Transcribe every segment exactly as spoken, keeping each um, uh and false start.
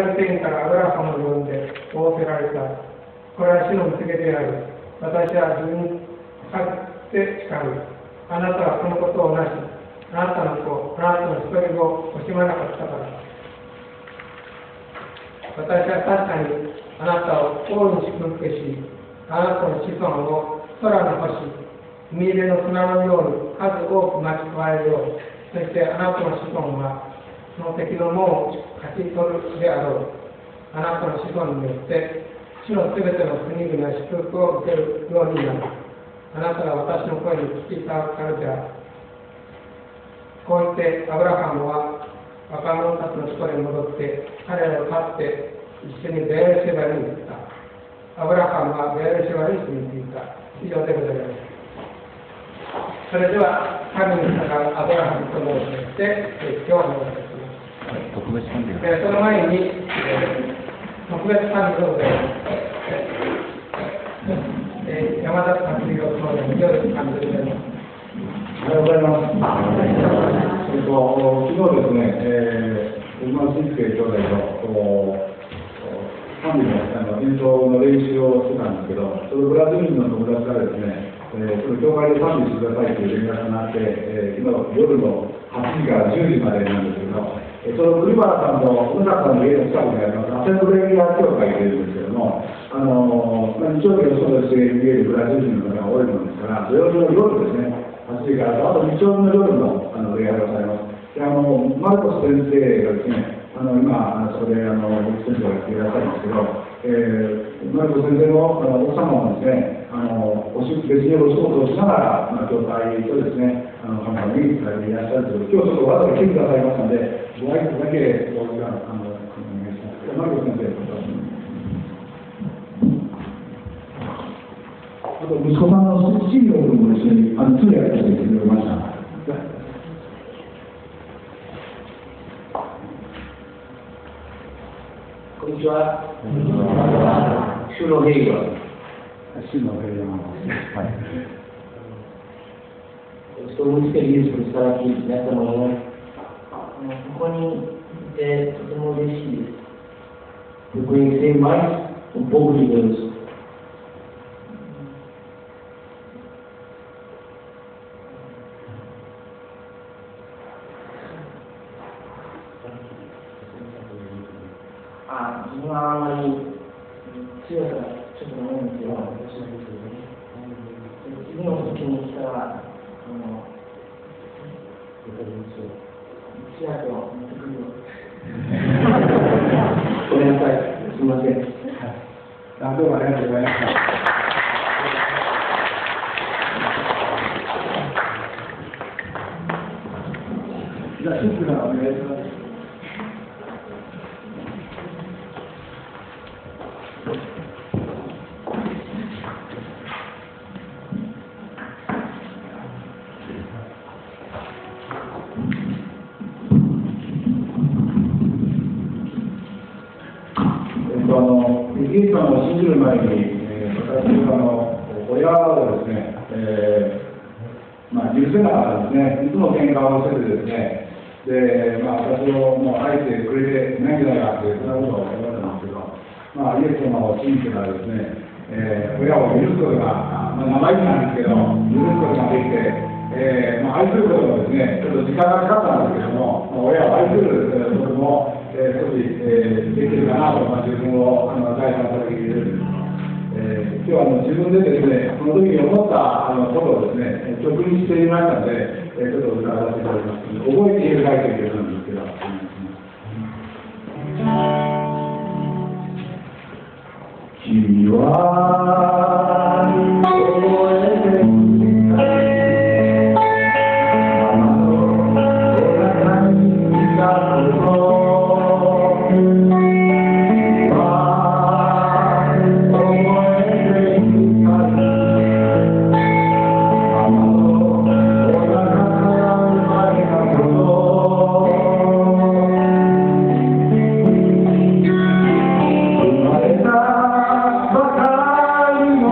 天からアブラハムを呼んで仰せられた。これは主の告げである。私は自分に勝って誓う。あなたはこのことをなし、あなたの子、あなたの一人子を惜しまなかったから。私は確かにあなたを大いに祝福し、あなたの子孫を空の星、海辺の砂のように数多く巻き加えるよう、そしてあなたの子孫はその敵の門を勝ち取るであろう。あなたの子孫によって主のすべての国々は祝福を受けるようになる。あなたが私の声に聞き従うからである。こう言ってアブラハムは若者たちのところに戻って彼らを飼って一緒にベエルシェバに行った。アブラハムはベエルシェバに住み着いた。以上でございます。それでは神に従うアブラハムと申しまして、今日はお願いします。特別賛美が、えー、その前に、えー、特別賛美でございます。えー、山田達弘総理による賛美でございます。 おはようございます。えっと、昨日ですね、えー、今の新助兄弟と賛美のあの演奏の練習をしてたんですけど、そのブラジル人の友達からですね、えー、その教会で賛美してくださいという連絡があって、えー、今夜のはちじからじゅうじまでなんですけど、えー、その栗原さんの小坂さんの家の近くにありますアセンブレイヤー教会というんですけども、あのーまあ、日曜日の外で見えるブラジル人の方が多いものですから、土曜日の夜ですね、はちじからあと日曜日の夜のあの礼拝をされます。であのマルコス先生がですね、あの今、あのそこであの先生がやっていらっしゃるんですけど、えー、マルコス先生のあの奥様もですね、あのおし別にお仕事をしながら、まあ、教会とですね、あの神様にされていらっしゃるということで、今日ちょっとわざわざ来てくださいましたので、ご挨拶だけお時間あのお願いします。マルコス先生、あと息子さんのシリオ君も一緒にあの通訳してくれました。 こんにちは。主の平和。 主の平和。はい。 Estou muito feliz por estar aqui nesta manhã. ここにいてとても嬉しいです。de conhecer mais um pouco de Deus. Ah, não há uma tira, tira não é pior. Tinha um pouquinho de trabalho. Não. Tira pior, muito pior. ごめんなさい、すみません。 あ、どうもありがとうございました。じゃあ、シンプルなお願いします。イエス様を信じる前に、えー、私はあの親をですね、えーまあ、許せなかったんですね。いつも喧嘩をしててですね、で、まあ、私をもう愛してくれてないんじゃないかってそんなことを言われたんですけど、まあ、イエス様を信じてからですね、えー、親を許すことが、まあ、生意気なんですけど、許すことができて、えーまあ、愛することもですね、ちょっと時間がかかったんですけども、まあ、親を愛することも、えー、少し、えー、できるかなと、まあ、自分をあの第三者的に言えるんです。えー、今日はあの自分でですね、その時に思ったあのことをですね、直にしていましたので、えー、ちょっと歌わせていただきます。覚えている書いている曲なんですけど。君は覚えて生まれたばかりの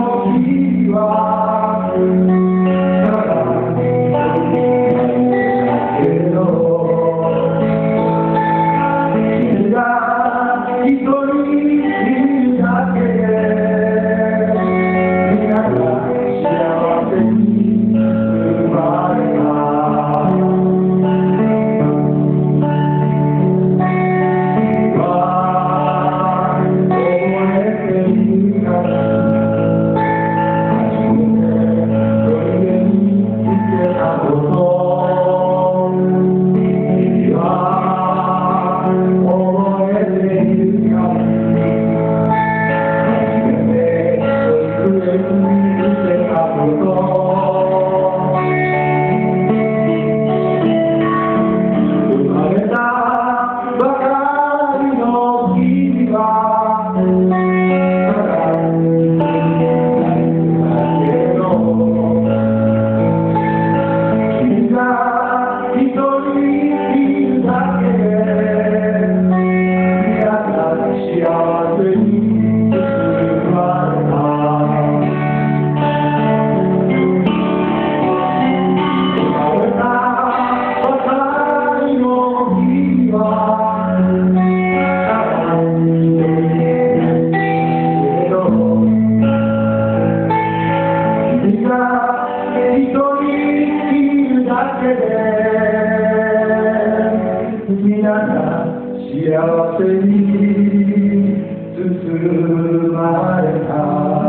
包まれた。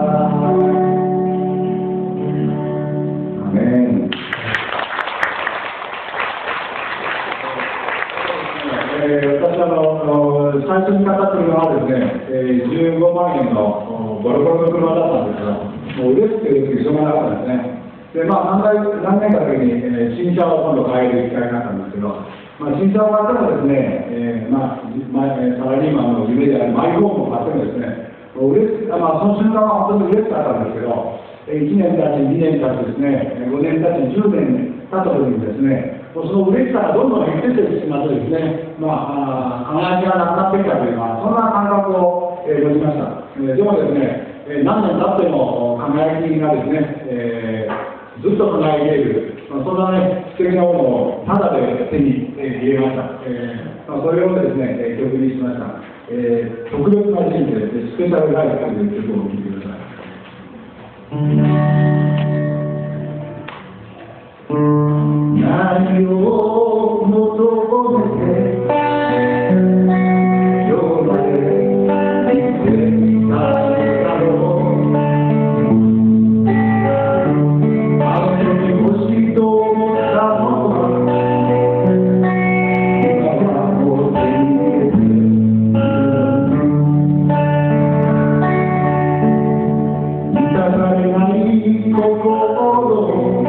アメン。えー、私はあの最初に買った車はですね、えー、じゅうごまんえんのボロボロの車だったんですが、もう嬉しくて嬉しくてしょうがなかったですね。で、まあ、何年何年か先に、えー、新車を今度買える機会になったんですけど、まあ、新車を買ってもですね、えーまあ、まサラリーマンの夢であるマイホームを買ってもですね、嬉しく、まあ、その瞬間は本当に嬉しかったんですけど、いちねん経ち、にねん経ちですね、ごねん経ち、じゅうねん経った時にですね、その嬉しさがどんどん減っていってしまってですね、まあ、輝きがなくなってきたというか、そんな感覚を、えー、持ちました。えー、でもですね、えー、何年経っても輝きがですね、えー、ずっと輝いている、まあ、そんなね、素敵なものをただで手に、えー、入れました。えーまあ、それをですね、えー、曲にしました。えー、特別な人生、スペシャルライフという曲を聴いてください。何を求めて夜まで生きていただろう。あの時欲しいと思ったものは今はもう手に入れて満たされない心を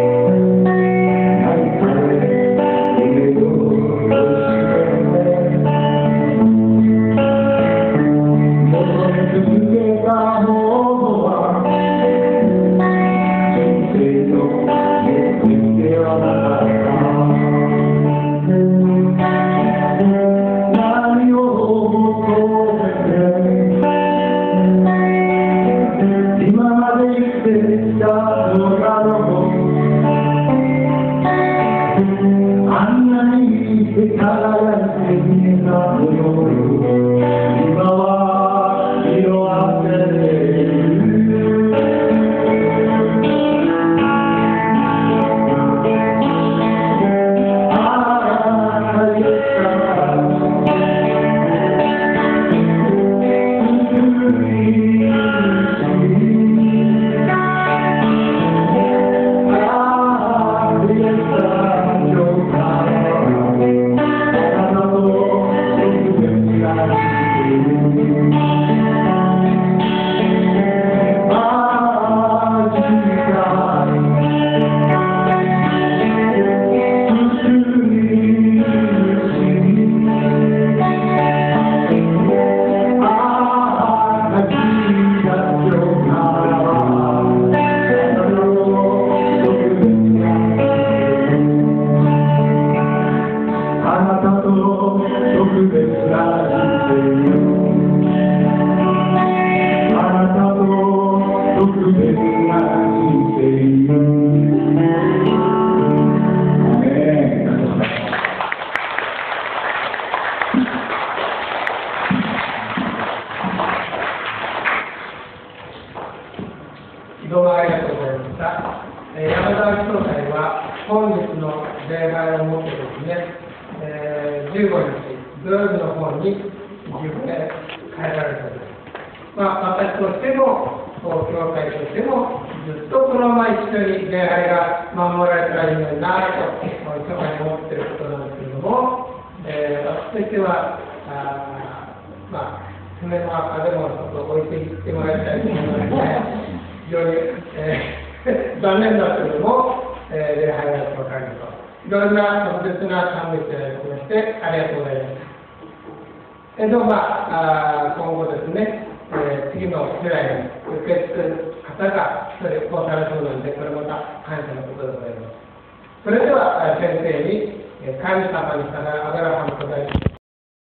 どうもありがとうございました。えー、山沢教会は本日の礼拝をもってですね、えー、じゅうごにち土曜日の方に自分で変えられたんです。まあ、私としても、教会としても、ずっとこのまま一緒に礼拝が守られたらいいのになと、密かに思っていることなんですけれども、えー、私としては、あまあ、爪の赤でもちょっと置いていってもらいたいと思いますね。非常に、えー、残念だけれども、えー、礼拝が分かると。いろんな特別な賛美をいただきまして、ありがとうございます。えー、でもまあ、あ今後ですね、えー、次の世代に受け継ぐ方が一人こうされそうなので、これまた感謝のことでございます。それでは、先生に、神様に従うアブラハムと題し